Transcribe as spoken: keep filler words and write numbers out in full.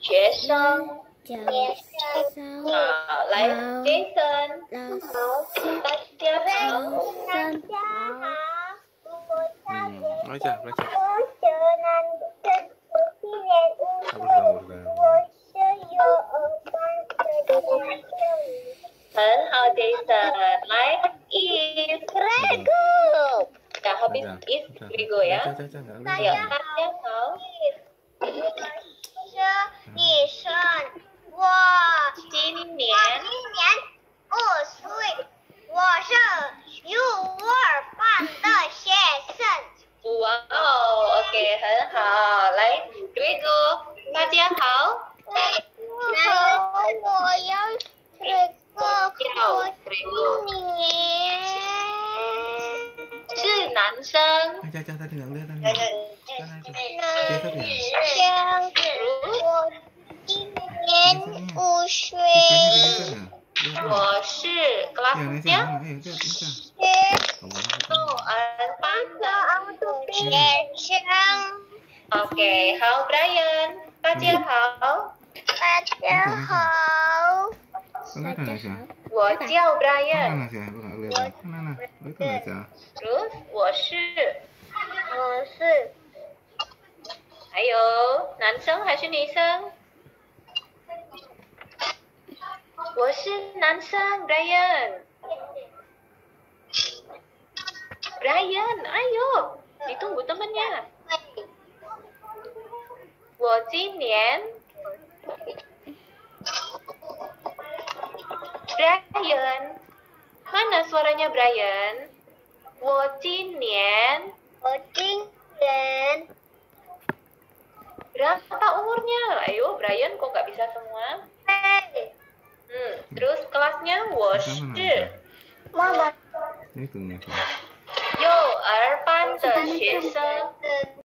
学生。 学生好，来，Jason。 老师， 大家好。 大家好，我叫 Hmm, baca, baca. 我是男生，我今年五岁， Apa sudah 我是幼儿班的学生。 很好，Jason。来，Is Grego。Nah, habis Baca, Is baca. Grego ya. Baca, baca, nggak boleh. 呀，大家好。 我是女生，我今年今年二岁，我是幼儿班的学生。 哇哦，OK，很好。来，Grego，大家好。 然后我要这个，我今年是男生。 Baca, baca, tadi nggak lihat tadi. Sana itu. Biasa dia. 生，我今年五岁， Biasanya di sana. Lihat, 我是 yang ini kelasnya sana, ayo, lihat, bisa. 是 Kamu apa? 幼儿班的。 学生。 OK，好，Brian，大家好， 大家好， Enggak ada Nasya. 我叫 Mana Brian， Nasya? Lu nggak lihat. Mana? Oh, itu Nasya. terus 我是， 我是还有男生还是女生？我是男生 Brian。Brian, ayo, ditunggu temannya. 我今年 Brian, mana suaranya Brian? 我今年我今年 berapa umurnya? Ayo Brian, kok nggak bisa semua? 对， Hmm, terus kelasnya 我是妈妈 Itu Nasya. 幼儿班的学生。